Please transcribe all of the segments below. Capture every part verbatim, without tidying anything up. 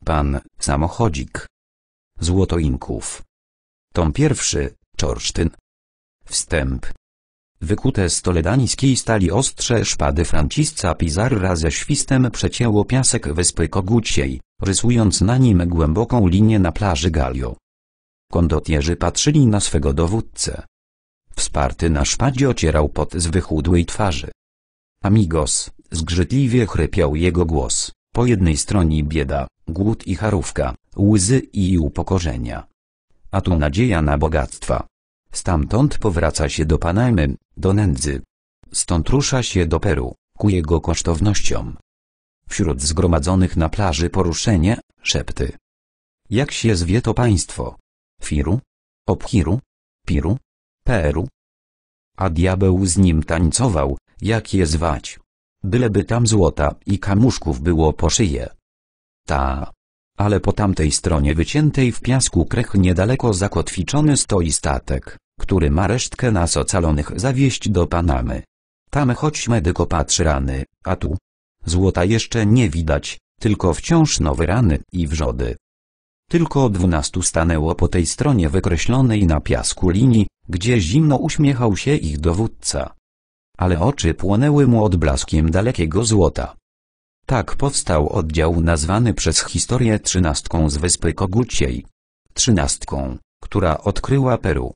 Pan samochodzik. Złoto Inków. Tom pierwszy, Czorsztyn. Wstęp. Wykute z toledańskiej stali ostrze szpady Francisca Pizarra ze świstem przecięło piasek wyspy Koguciej, rysując na nim głęboką linię na plaży Galio. Kondotierzy patrzyli na swego dowódcę. Wsparty na szpadzie ocierał pot z wychudłej twarzy. Amigos, zgrzytliwie chrypiał jego głos, po jednej stronie bieda, głód i charówka, łzy i upokorzenia. A tu nadzieja na bogactwa. Stamtąd powraca się do Panamy, do nędzy. Stąd rusza się do Peru, ku jego kosztownościom. Wśród zgromadzonych na plaży poruszenie, szepty. Jak się zwie to państwo? Firu? Obhiru? Piru? Peru? A diabeł z nim tańcował, jak je zwać? Byleby tam złota i kamuszków było po szyję. Ta. Ale po tamtej stronie wyciętej w piasku krech niedaleko zakotwiczony stoi statek, który ma resztkę nas ocalonych zawieźć do Panamy. Tam choć medyk opatrzy rany, a tu złota jeszcze nie widać, tylko wciąż nowe rany i wrzody. Tylko dwunastu stanęło po tej stronie wykreślonej na piasku linii, gdzie zimno uśmiechał się ich dowódca. Ale oczy płonęły mu odblaskiem dalekiego złota. Tak powstał oddział nazwany przez historię trzynastką z wyspy Koguciej. Trzynastką, która odkryła Peru.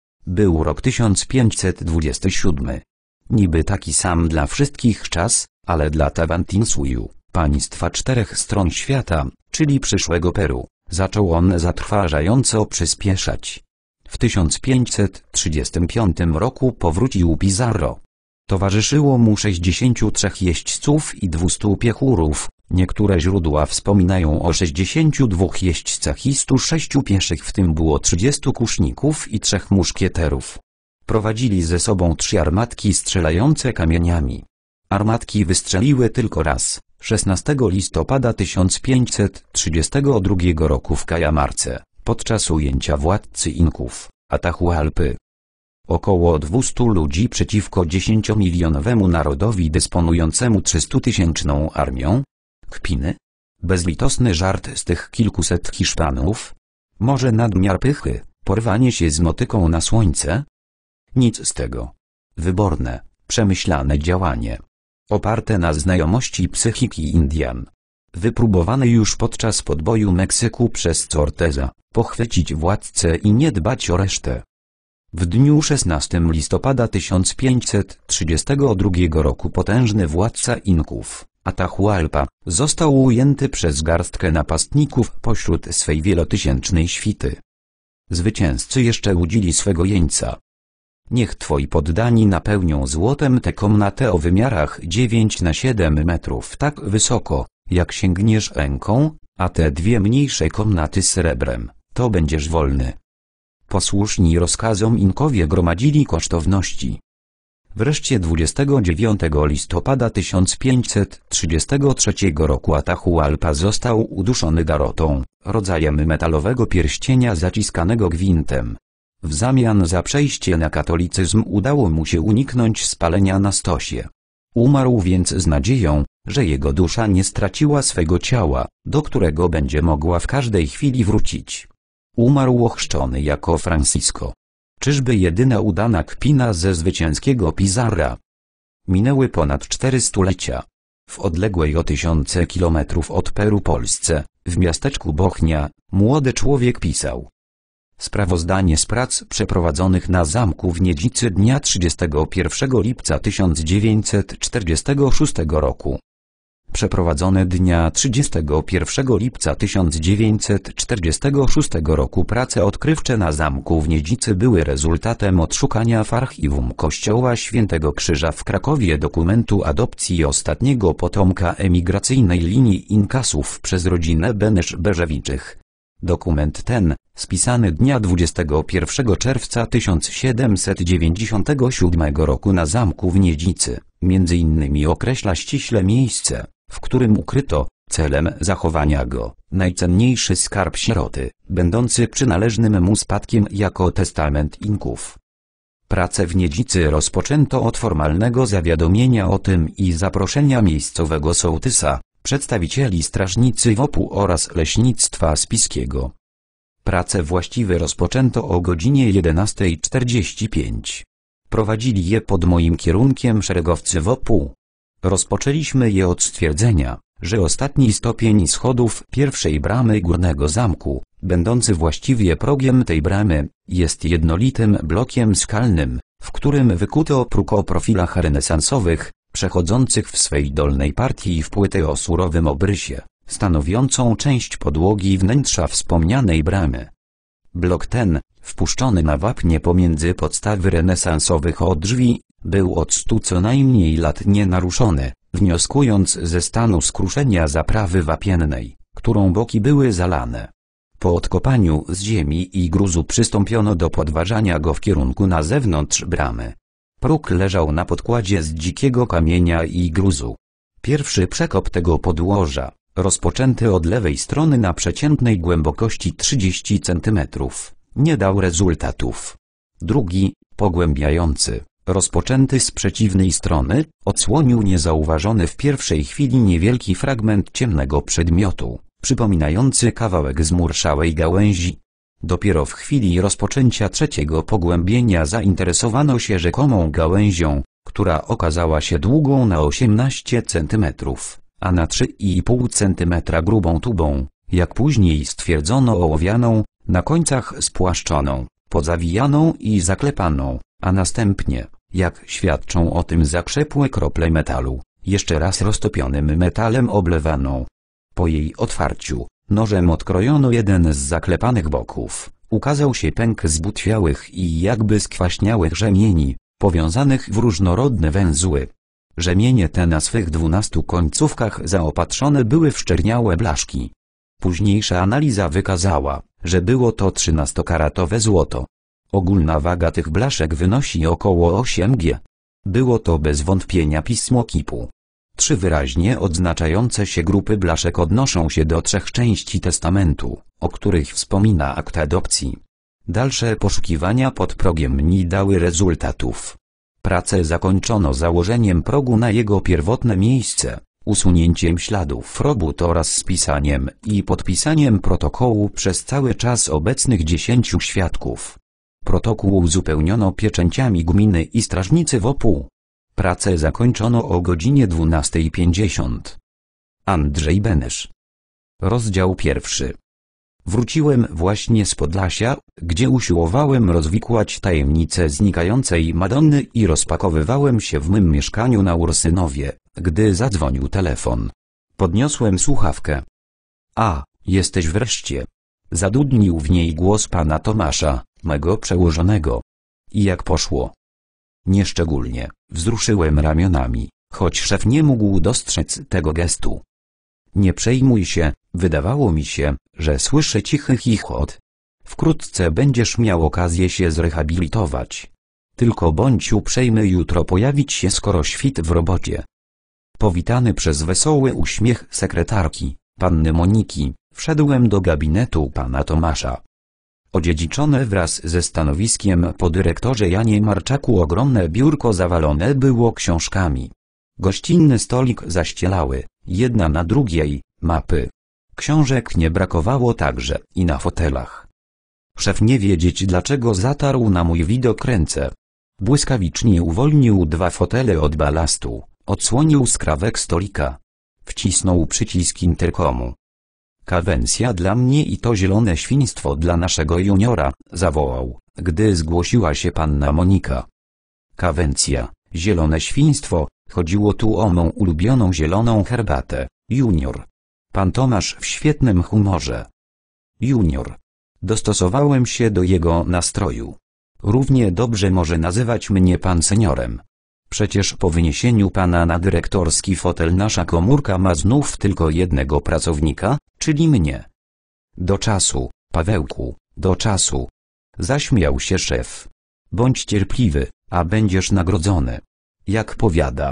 Był rok tysiąc pięćset dwudziesty siódmy. Niby taki sam dla wszystkich czas, ale dla Tawantinsuyu, państwa czterech stron świata, czyli przyszłego Peru, zaczął on zatrważająco przyspieszać. W tysiąc pięćset trzydziestym piątym roku powrócił Pizarro. Towarzyszyło mu sześćdziesięciu trzech jeźdźców i dwustu piechurów, niektóre źródła wspominają o sześćdziesięciu dwóch jeźdźcach i stu sześciu pieszych, w tym było trzydziestu kuszników i trzech muszkieterów. Prowadzili ze sobą trzy armatki strzelające kamieniami. Armatki wystrzeliły tylko raz, szesnastego listopada tysiąc pięćset trzydziestego drugiego roku w Cajamarce, podczas ujęcia władcy Inków, Atahualpy. Około dwustu ludzi przeciwko dziesięciomilionowemu narodowi dysponującemu trzystutysięczną armią? Kpiny? Bezlitosny żart z tych kilkuset Hiszpanów? Może nadmiar pychy, porwanie się z motyką na słońce? Nic z tego. Wyborne, przemyślane działanie. Oparte na znajomości psychiki Indian. Wypróbowane już podczas podboju Meksyku przez Corteza, pochwycić władcę i nie dbać o resztę. W dniu szesnastego listopada tysiąc pięćset trzydziestego drugiego roku potężny władca Inków, Atahualpa, został ujęty przez garstkę napastników pośród swej wielotysięcznej świty. Zwycięzcy jeszcze łudzili swego jeńca. Niech twoi poddani napełnią złotem tę komnatę o wymiarach dziewięć na siedem metrów tak wysoko, jak sięgniesz ręką, a te dwie mniejsze komnaty srebrem, to będziesz wolny. Posłuszni rozkazom Inkowie gromadzili kosztowności. Wreszcie dwudziestego dziewiątego listopada tysiąc pięćset trzydziestego trzeciego roku Atahualpa został uduszony garotą, rodzajem metalowego pierścienia zaciskanego gwintem. W zamian za przejście na katolicyzm udało mu się uniknąć spalenia na stosie. Umarł więc z nadzieją, że jego dusza nie straciła swego ciała, do którego będzie mogła w każdej chwili wrócić. Umarł ochrzczony jako Francisco. Czyżby jedyna udana kpina ze zwycięskiego Pizarra? Minęły ponad cztery stulecia. W odległej o tysiące kilometrów od Peru Polsce, w miasteczku Bochnia, młody człowiek pisał. Sprawozdanie z prac przeprowadzonych na zamku w Niedzicy dnia trzydziestego pierwszego lipca tysiąc dziewięćset czterdziestego szóstego roku. Przeprowadzone dnia trzydziestego pierwszego lipca tysiąc dziewięćset czterdziestego szóstego roku prace odkrywcze na zamku w Niedzicy były rezultatem odszukania w archiwum Kościoła Świętego Krzyża w Krakowie dokumentu adopcji ostatniego potomka emigracyjnej linii Inkasów przez rodzinę Benesz-Berzewiczych. Dokument ten, spisany dnia dwudziestego pierwszego czerwca tysiąc siedemset dziewięćdziesiątego siódmego roku na zamku w Niedzicy, między innymi określa ściśle miejsce, w którym ukryto, celem zachowania go, najcenniejszy skarb sieroty, będący przynależnym mu spadkiem jako testament Inków. Prace w Niedzicy rozpoczęto od formalnego zawiadomienia o tym i zaproszenia miejscowego sołtysa, przedstawicieli strażnicy W O P-u oraz leśnictwa spiskiego. Prace właściwe rozpoczęto o godzinie jedenastej czterdzieści pięć. Prowadzili je pod moim kierunkiem szeregowcy W O P-u. Rozpoczęliśmy je od stwierdzenia, że ostatni stopień schodów pierwszej bramy górnego zamku, będący właściwie progiem tej bramy, jest jednolitym blokiem skalnym, w którym wykuto próg o profilach renesansowych, przechodzących w swej dolnej partii w płytę o surowym obrysie, stanowiącą część podłogi wnętrza wspomnianej bramy. Blok ten, wpuszczony na wapnie pomiędzy podstawy renesansowych o drzwi, był od stu co najmniej lat nienaruszony, wnioskując ze stanu skruszenia zaprawy wapiennej, którą boki były zalane. Po odkopaniu z ziemi i gruzu przystąpiono do podważania go w kierunku na zewnątrz bramy. Próg leżał na podkładzie z dzikiego kamienia i gruzu. Pierwszy przekop tego podłoża, rozpoczęty od lewej strony na przeciętnej głębokości trzydzieści centymetrów, nie dał rezultatów. Drugi, pogłębiający, rozpoczęty z przeciwnej strony, odsłonił niezauważony w pierwszej chwili niewielki fragment ciemnego przedmiotu, przypominający kawałek zmurszałej gałęzi. Dopiero w chwili rozpoczęcia trzeciego pogłębienia zainteresowano się rzekomą gałęzią, która okazała się długą na osiemnaście centymetrów, a na trzy i pół centymetra grubą tubą, jak później stwierdzono ołowianą, na końcach spłaszczoną, pozawijaną i zaklepaną, a następnie, jak świadczą o tym zakrzepłe krople metalu, jeszcze raz roztopionym metalem oblewaną. Po jej otwarciu, nożem odkrojono jeden z zaklepanych boków, ukazał się pęk zbutwiałych i jakby skwaśniałych rzemieni, powiązanych w różnorodne węzły. Rzemienie te na swych dwunastu końcówkach zaopatrzone były w szczerniałe blaszki. Późniejsza analiza wykazała, że było to trzynastokaratowe złoto. Ogólna waga tych blaszek wynosi około osiem gram. Było to bez wątpienia pismo kipu. Trzy wyraźnie odznaczające się grupy blaszek odnoszą się do trzech części testamentu, o których wspomina akt adopcji. Dalsze poszukiwania pod progiem nie dały rezultatów. Pracę zakończono założeniem progu na jego pierwotne miejsce, usunięciem śladów robót oraz spisaniem i podpisaniem protokołu przez cały czas obecnych dziesięciu świadków. Protokół uzupełniono pieczęciami gminy i strażnicy W O P-u. Pracę zakończono o godzinie dwunastej pięćdziesiąt. Andrzej Benesz. Rozdział pierwszy. Wróciłem właśnie z Podlasia, gdzie usiłowałem rozwikłać tajemnicę znikającej Madonny i rozpakowywałem się w mym mieszkaniu na Ursynowie, gdy zadzwonił telefon. Podniosłem słuchawkę. A, jesteś wreszcie. Zadudnił w niej głos pana Tomasza, mego przełożonego. I jak poszło? Nieszczególnie, wzruszyłem ramionami, choć szef nie mógł dostrzec tego gestu. Nie przejmuj się, wydawało mi się, że słyszę cichy chichot. Wkrótce będziesz miał okazję się zrehabilitować. Tylko bądź uprzejmy jutro pojawić się skoro świt w robocie. Powitany przez wesoły uśmiech sekretarki, panny Moniki, wszedłem do gabinetu pana Tomasza. Odziedziczone wraz ze stanowiskiem po dyrektorze Janie Marczaku ogromne biurko zawalone było książkami. Gościnny stolik zaścielały, jedna na drugiej, mapy. Książek nie brakowało także i na fotelach. Szef nie wiedzieć dlaczego zatarł na mój widok ręce. Błyskawicznie uwolnił dwa fotele od balastu, odsłonił skrawek stolika. Wcisnął przycisk interkomu. Kawencja dla mnie i to zielone świństwo dla naszego juniora, zawołał, gdy zgłosiła się panna Monika. Kawencja, zielone świństwo, chodziło tu o mą ulubioną zieloną herbatę, junior. Pan Tomasz w świetnym humorze. Junior. Dostosowałem się do jego nastroju. Równie dobrze może nazywać mnie pan seniorem. Przecież po wyniesieniu pana na dyrektorski fotel nasza komórka ma znów tylko jednego pracownika, czyli mnie. Do czasu, Pawełku, do czasu. Zaśmiał się szef. Bądź cierpliwy, a będziesz nagrodzony. Jak powiada.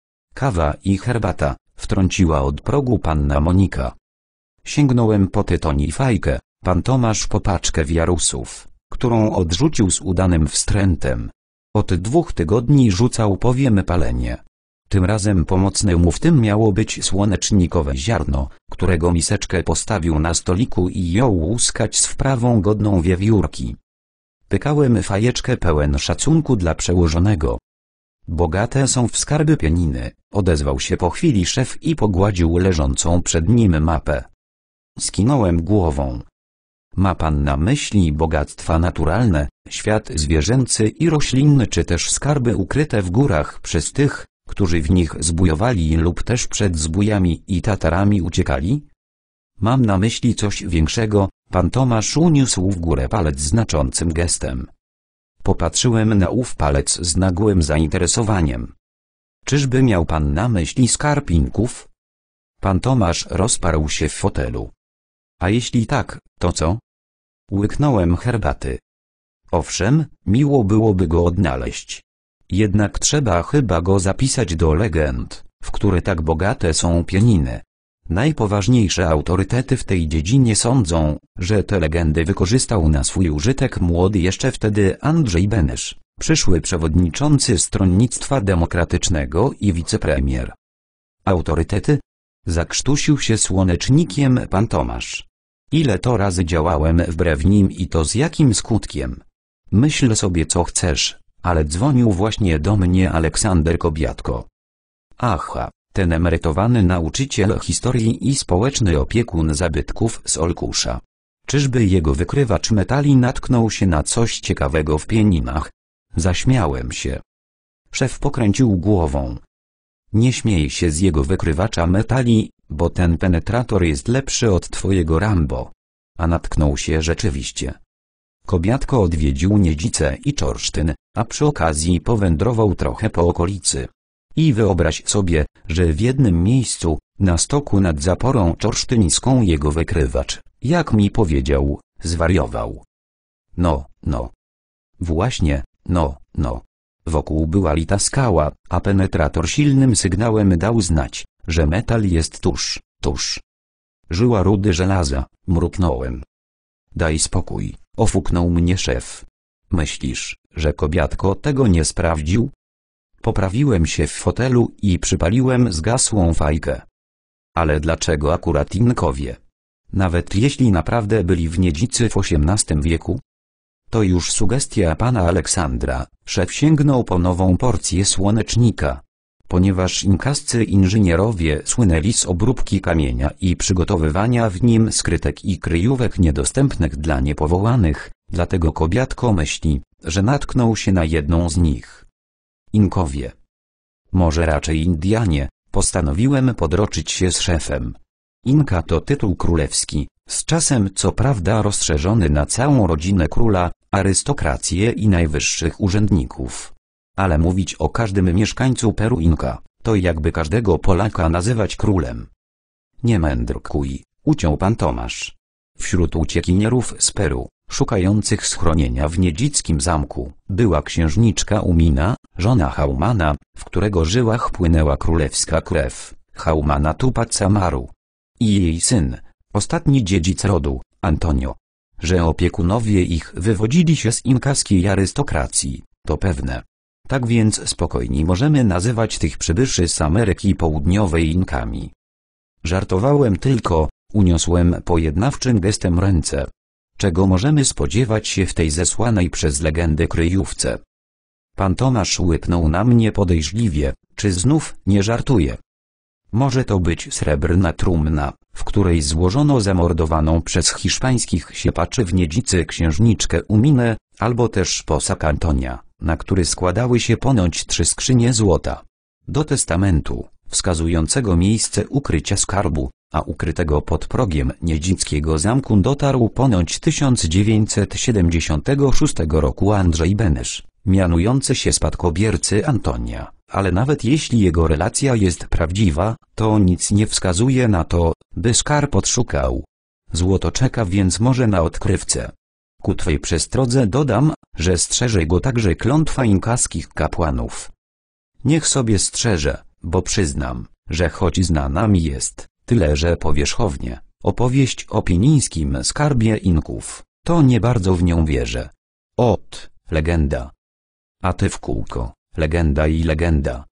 Kawa i herbata, wtrąciła od progu panna Monika. Sięgnąłem po tytoni fajkę, pan Tomasz po paczkę wiarusów, którą odrzucił z udanym wstrętem. Od dwóch tygodni rzucał powiem palenie. Tym razem pomocne mu w tym miało być słonecznikowe ziarno, którego miseczkę postawił na stoliku i jął łuskać z wprawą godną wiewiórki. Pykałem fajeczkę pełen szacunku dla przełożonego. Bogate są w skarby pieniny, odezwał się po chwili szef i pogładził leżącą przed nim mapę. Skinąłem głową. Ma pan na myśli bogactwa naturalne, świat zwierzęcy i roślinny, czy też skarby ukryte w górach przez tych, którzy w nich zbójowali lub też przed zbójami i Tatarami uciekali? Mam na myśli coś większego. Pan Tomasz uniósł w górę palec znaczącym gestem. Popatrzyłem na ów palec z nagłym zainteresowaniem. Czyżby miał pan na myśli skarb Inków? Pan Tomasz rozparł się w fotelu. A jeśli tak, to co? Łyknąłem herbaty. Owszem, miło byłoby go odnaleźć. Jednak trzeba chyba go zapisać do legend, w które tak bogate są pieniny. Najpoważniejsze autorytety w tej dziedzinie sądzą, że te legendy wykorzystał na swój użytek młody jeszcze wtedy Andrzej Benesz, przyszły przewodniczący Stronnictwa Demokratycznego i wicepremier. Autorytety? Zakrztusił się słonecznikiem pan Tomasz. Ile to razy działałem wbrew nim i to z jakim skutkiem? Myśl sobie co chcesz, ale dzwonił właśnie do mnie Aleksander Kobiatko. Aha, ten emerytowany nauczyciel historii i społeczny opiekun zabytków z Olkusza. Czyżby jego wykrywacz metali natknął się na coś ciekawego w pieninach? Zaśmiałem się. Szef pokręcił głową. Nie śmiej się z jego wykrywacza metali, bo ten penetrator jest lepszy od twojego Rambo. A natknął się rzeczywiście. Kobiatko odwiedził Niedzicę i Czorsztyn, a przy okazji powędrował trochę po okolicy. I wyobraź sobie, że w jednym miejscu, na stoku nad zaporą czorsztyńską jego wykrywacz, jak mi powiedział, zwariował. No, no. Właśnie, no, no. Wokół była lita skała, a penetrator silnym sygnałem dał znać, że metal jest tuż, tuż. Żyła rudy żelaza, mruknąłem. Daj spokój, ofuknął mnie szef. Myślisz, że Kobiatko tego nie sprawdził? Poprawiłem się w fotelu i przypaliłem zgasłą fajkę. Ale dlaczego akurat Inkowie? Nawet jeśli naprawdę byli w Niedzicy w osiemnastym wieku? To już sugestia pana Aleksandra. Szef sięgnął po nową porcję słonecznika. Ponieważ inkascy inżynierowie słynęli z obróbki kamienia i przygotowywania w nim skrytek i kryjówek niedostępnych dla niepowołanych, dlatego Kobiatko myśli, że natknął się na jedną z nich. Inkowie. Może raczej Indianie, postanowiłem podroczyć się z szefem. Inka to tytuł królewski, z czasem co prawda rozszerzony na całą rodzinę króla, arystokrację i najwyższych urzędników. Ale mówić o każdym mieszkańcu Peru Inka, to jakby każdego Polaka nazywać królem. Nie mędrkuj, uciął pan Tomasz. Wśród uciekinierów z Peru, szukających schronienia w niedzickim zamku, była księżniczka Umina, żona Haumana, w którego żyłach płynęła królewska krew, Haumana Tupac Amaru. I jej syn, ostatni dziedzic rodu, Antonio. Że opiekunowie ich wywodzili się z inkaskiej arystokracji, to pewne. Tak więc spokojnie możemy nazywać tych przybyszy z Ameryki Południowej Inkami. Żartowałem tylko, uniosłem pojednawczym gestem ręce. Czego możemy spodziewać się w tej zesłanej przez legendę kryjówce? Pan Tomasz łyknął na mnie podejrzliwie, czy znów nie żartuje? Może to być srebrna trumna, w której złożono zamordowaną przez hiszpańskich siepaczy w Niedzicy księżniczkę Uminę, albo też posag Antonia, na który składały się ponoć trzy skrzynie złota. Do testamentu, wskazującego miejsce ukrycia skarbu, a ukrytego pod progiem niedzickiego zamku dotarł ponoć tysiąc dziewięćset siedemdziesiątego szóstego roku Andrzej Benesz, mianujący się spadkobiercy Antonia, ale nawet jeśli jego relacja jest prawdziwa, to nic nie wskazuje na to, by skarb odszukał. Złoto czeka więc może na odkrywcę. Ku twej przestrodze dodam, że strzeże go także klątwa inkaskich kapłanów. Niech sobie strzeże, bo przyznam, że choć znana mi jest, tyle że powierzchownie, opowieść o pienińskim skarbie Inków, to nie bardzo w nią wierzę. Ot, legenda. A ty w kółko, legenda i legenda.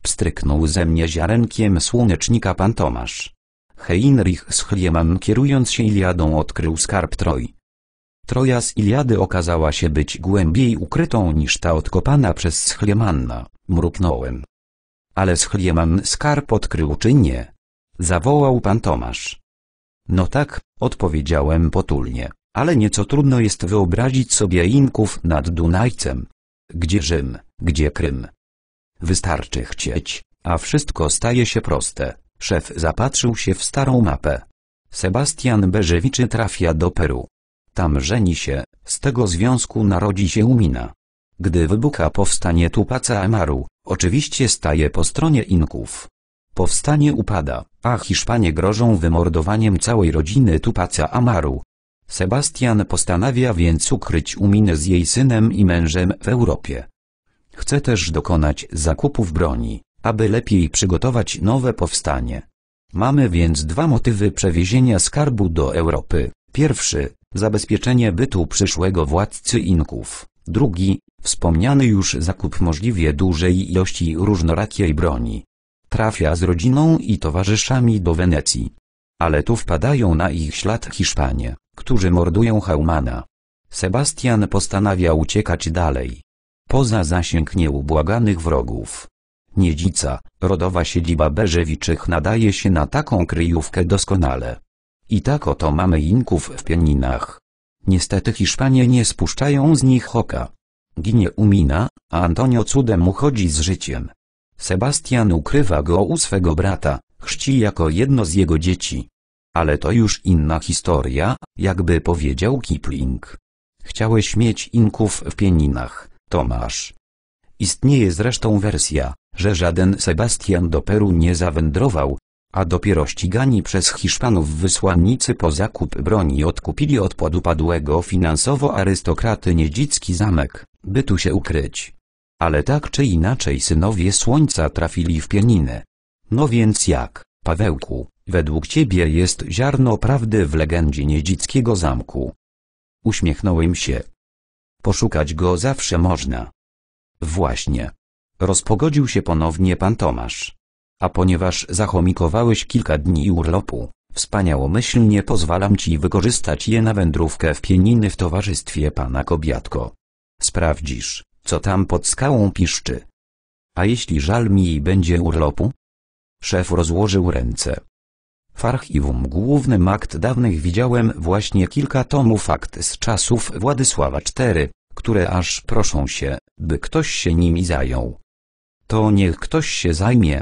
Pstryknął ze mnie ziarenkiem słonecznika pan Tomasz. Heinrich Schliemann, kierując się Iliadą, odkrył skarb Troi. Troja z Iliady okazała się być głębiej ukrytą niż ta odkopana przez Schliemanna, mruknąłem. Ale Schliemann skarb odkrył czy nie? Zawołał pan Tomasz. No tak, odpowiedziałem potulnie, ale nieco trudno jest wyobrazić sobie Inków nad Dunajcem. Gdzie Rzym, gdzie Krym? Wystarczy chcieć, a wszystko staje się proste. Szef zapatrzył się w starą mapę. Sebastian Berzewiczy trafia do Peru. Tam żeni się, z tego związku narodzi się Umina. Gdy wybucha powstanie Tupaca Amaru, oczywiście staje po stronie Inków. Powstanie upada, a Hiszpanie grożą wymordowaniem całej rodziny Tupaca Amaru. Sebastian postanawia więc ukryć Uminę z jej synem i mężem w Europie. Chce też dokonać zakupów broni, aby lepiej przygotować nowe powstanie. Mamy więc dwa motywy przewiezienia skarbu do Europy. Pierwszy, zabezpieczenie bytu przyszłego władcy Inków. Drugi, wspomniany już zakup możliwie dużej ilości różnorakiej broni. Trafia z rodziną i towarzyszami do Wenecji. Ale tu wpadają na ich ślad Hiszpanie, którzy mordują Haumana. Sebastian postanawia uciekać dalej. Poza zasięg nieubłaganych wrogów. Niedzica, rodowa siedziba Berzewiczych, nadaje się na taką kryjówkę doskonale. I tak oto mamy Inków w Pieninach. Niestety Hiszpanie nie spuszczają z nich oka. Ginie Umina, a Antonio cudem uchodzi z życiem. Sebastian ukrywa go u swego brata, chrzci jako jedno z jego dzieci. Ale to już inna historia, jakby powiedział Kipling. Chciałeś mieć Inków w Pieninach, Tomasz. Istnieje zresztą wersja, że żaden Sebastian do Peru nie zawędrował, a dopiero ścigani przez Hiszpanów wysłannicy po zakup broni odkupili od podupadłego finansowo arystokraty niedzicki zamek, by tu się ukryć. Ale tak czy inaczej synowie Słońca trafili w Pieniny. No więc jak, Pawełku, według ciebie jest ziarno prawdy w legendzie niedzickiego zamku? Uśmiechnąłem się. Poszukać go zawsze można. Właśnie. Rozpogodził się ponownie pan Tomasz. A ponieważ zachomikowałeś kilka dni urlopu, wspaniałomyślnie pozwalam ci wykorzystać je na wędrówkę w Pieniny w towarzystwie pana Kobiatko. Sprawdzisz, co tam pod skałą piszczy. A jeśli żal mi będzie urlopu? Szef rozłożył ręce. W archiwum głównym akt dawnych widziałem właśnie kilka tomów akt z czasów Władysława czwartego, które aż proszą się, by ktoś się nimi zajął. To niech ktoś się zajmie.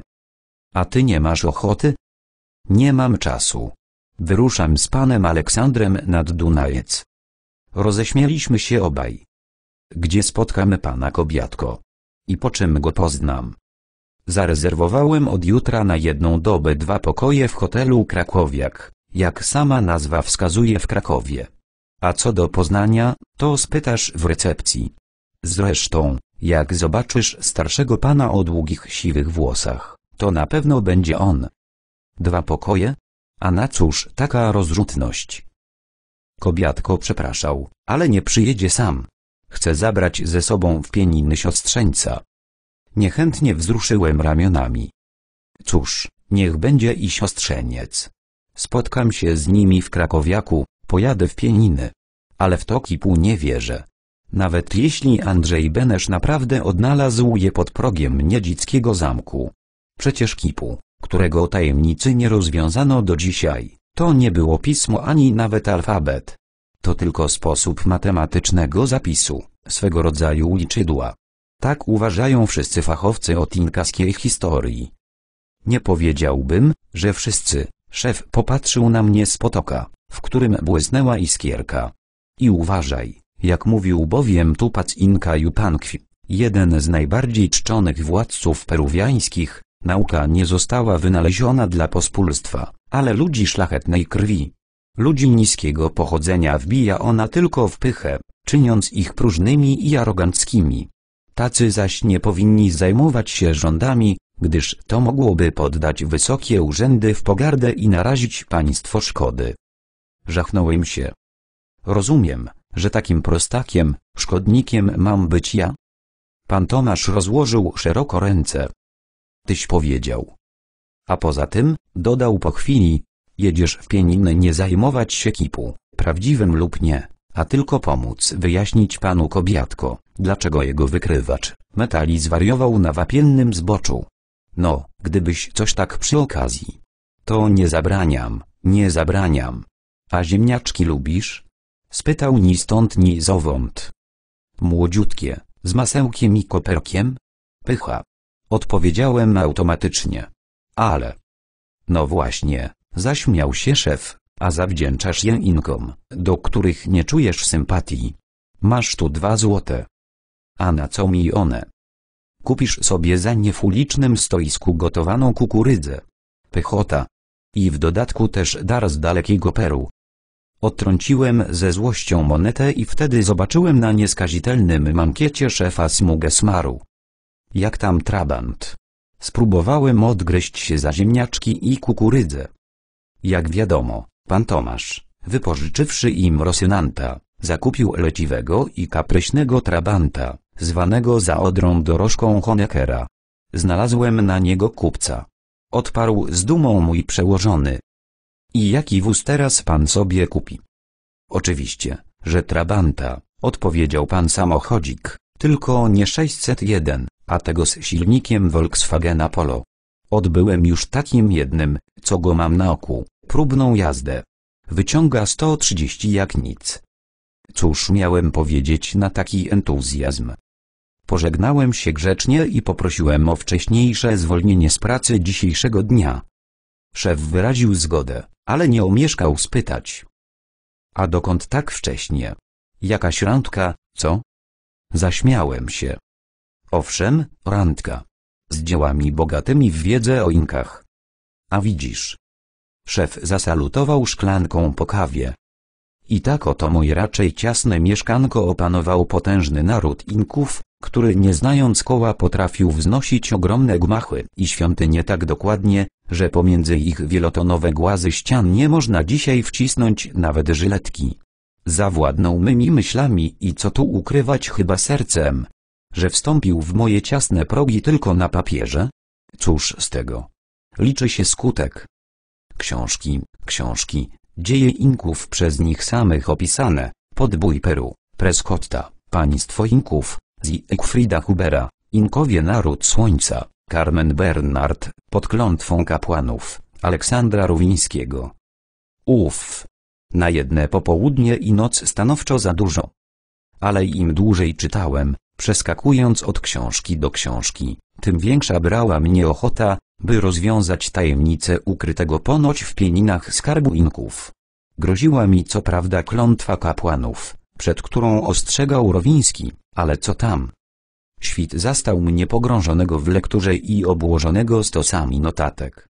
A ty nie masz ochoty? Nie mam czasu. Wyruszam z panem Aleksandrem nad Dunajec. Roześmialiśmy się obaj. Gdzie spotkamy pana Kobiatko? I po czym go poznam? Zarezerwowałem od jutra na jedną dobę dwa pokoje w hotelu Krakowiak, jak sama nazwa wskazuje, w Krakowie. A co do Poznania, to spytasz w recepcji. Zresztą, jak zobaczysz starszego pana o długich siwych włosach, to na pewno będzie on. Dwa pokoje? A na cóż taka rozrzutność? Kobiatko przepraszał, ale nie przyjedzie sam. Chce zabrać ze sobą w Pieniny siostrzeńca. Niechętnie wzruszyłem ramionami. Cóż, niech będzie i siostrzeniec. Spotkam się z nimi w Krakowiaku, pojadę w Pieniny. Ale w to Kipu nie wierzę. Nawet jeśli Andrzej Benesz naprawdę odnalazł je pod progiem niedzickiego zamku. Przecież Kipu, którego tajemnicy nie rozwiązano do dzisiaj, to nie było pismo ani nawet alfabet. To tylko sposób matematycznego zapisu, swego rodzaju liczydła. Tak uważają wszyscy fachowcy od inkaskiej historii. Nie powiedziałbym, że wszyscy. Szef popatrzył na mnie z potoka, w którym błysnęła iskierka. I uważaj, jak mówił bowiem Tupac Inka Yupanqui, jeden z najbardziej czczonych władców peruwiańskich, nauka nie została wynaleziona dla pospólstwa, ale ludzi szlachetnej krwi. Ludzi niskiego pochodzenia wbija ona tylko w pychę, czyniąc ich próżnymi i aroganckimi. Tacy zaś nie powinni zajmować się rządami, gdyż to mogłoby poddać wysokie urzędy w pogardę i narazić państwo szkody. Żachnąłem się. Rozumiem, że takim prostakiem, szkodnikiem mam być ja? Pan Tomasz rozłożył szeroko ręce. tyś powiedział. A poza tym, dodał po chwili, jedziesz w pieniny nie zajmować się kipu, prawdziwym lub nie, a tylko pomóc wyjaśnić panu Kobiatko, dlaczego jego wykrywacz metali zwariował na wapiennym zboczu. No, gdybyś coś tak przy okazji. To nie zabraniam, nie zabraniam. A ziemniaczki lubisz? Spytał ni stąd ni zowąd. Młodziutkie, z masełkiem i koperkiem? Pycha. Odpowiedziałem automatycznie. Ale. No właśnie, zaśmiał się szef, a zawdzięczasz je inkom, do których nie czujesz sympatii. Masz tu dwa złote. A na co mi one? Kupisz sobie za nie w ulicznym stoisku gotowaną kukurydzę. Pychota. I w dodatku też dar z dalekiego Peru. Odtrąciłem ze złością monetę i wtedy zobaczyłem na nieskazitelnym mankiecie szefa smugę smaru. Jak tam trabant? Spróbowałem odgryźć się za ziemniaczki i kukurydzę. Jak wiadomo, pan Tomasz, wypożyczywszy im Rosynanta, zakupił leciwego i kapryśnego trabanta, zwanego za Odrą dorożką Honeckera. Znalazłem na niego kupca. Odparł z dumą mój przełożony. I jaki wóz teraz pan sobie kupi? Oczywiście, że trabanta, odpowiedział pan samochodzik, tylko nie sześćset jeden, a tego z silnikiem Volkswagena Polo. Odbyłem już takim jednym, co go mam na oku, próbną jazdę. Wyciąga sto trzydzieści jak nic. Cóż miałem powiedzieć na taki entuzjazm? Pożegnałem się grzecznie i poprosiłem o wcześniejsze zwolnienie z pracy dzisiejszego dnia. Szef wyraził zgodę, ale nie omieszkał spytać. A dokąd tak wcześnie? Jakaś randka, co? Zaśmiałem się. Owszem, randka. Z dziełami bogatymi w wiedzę o Inkach. A widzisz. Szef zasalutował szklanką po kawie. I tak oto moje raczej ciasne mieszkanko opanował potężny naród Inków, który nie znając koła potrafił wznosić ogromne gmachy i świątynie tak dokładnie, że pomiędzy ich wielotonowe głazy ścian nie można dzisiaj wcisnąć nawet żyletki. Zawładnął mymi myślami i co tu ukrywać chyba sercem, że wstąpił w moje ciasne progi tylko na papierze? Cóż z tego? Liczy się skutek. Książki, książki, dzieje Inków przez nich samych opisane, podbój Peru, Prescotta, państwo Inków, Siegfrieda Hubera, Inkowie naród słońca, Carmen Bernard, pod klątwą kapłanów, Aleksandra Ruwińskiego. Uff. Na jedne popołudnie i noc stanowczo za dużo. Ale im dłużej czytałem, przeskakując od książki do książki, tym większa brała mnie ochota, by rozwiązać tajemnicę ukrytego ponoć w pieninach skarbu Inków. Groziła mi co prawda klątwa kapłanów, przed którą ostrzegał Ruwiński, ale co tam? Świt zastał mnie pogrążonego w lekturze i obłożonego stosami notatek.